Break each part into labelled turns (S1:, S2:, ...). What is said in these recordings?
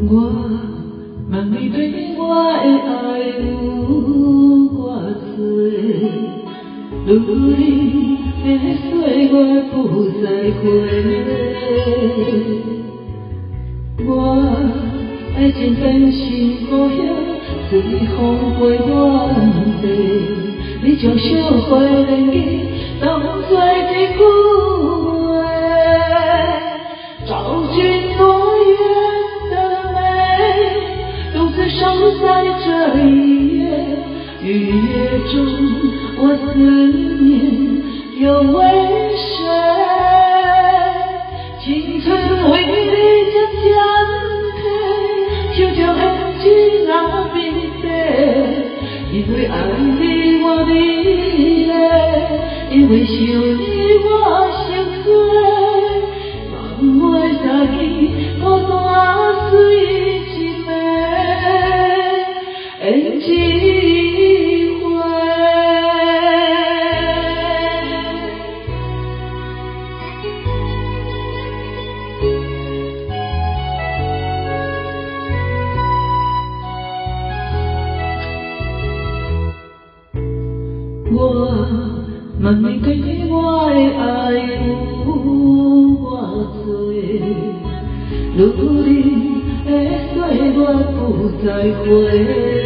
S1: 我问你对我的爱有偌多，如你的岁月不再回。我爱情变成故乡，随风飞远地，你将烧花连枝当作一句话，找寻多远的美，独自守在这一夜，雨夜中我思念又为谁？青春为你将将提，手中的指那边地，因为爱你我美丽，因为想你我心碎，忘袂再记孤单水一暝，缘一回。我问你对我的爱有偌多，如你的岁月不再回。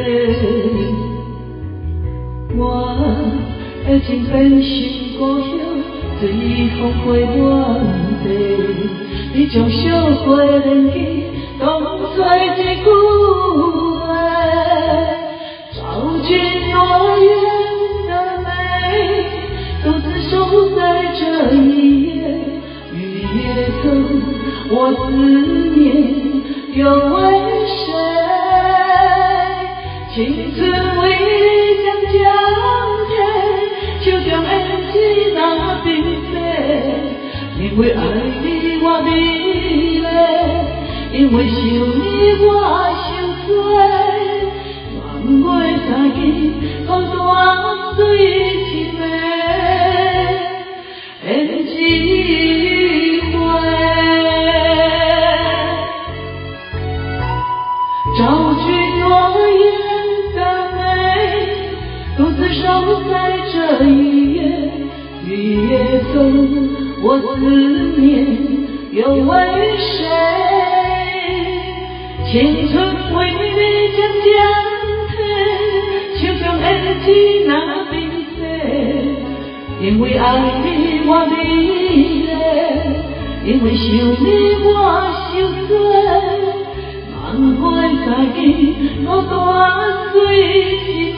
S1: 我的情变成故乡，随风飞远地，你将烧花连枝当作一句话，找寻多远独自守在这一夜，雨夜中我思念又为谁？青春为你将将提，手中的指那边飞，因为爱你我美丽，因为想你我心碎，忘袂再记孤单水一暝。缘一回，找寻多远的美，独自守在这一夜，雨夜中我思念又为谁？青春为你将将提，手中的指那边飞，因为爱你我美丽，因为想你我心碎，忘袂再记孤单水一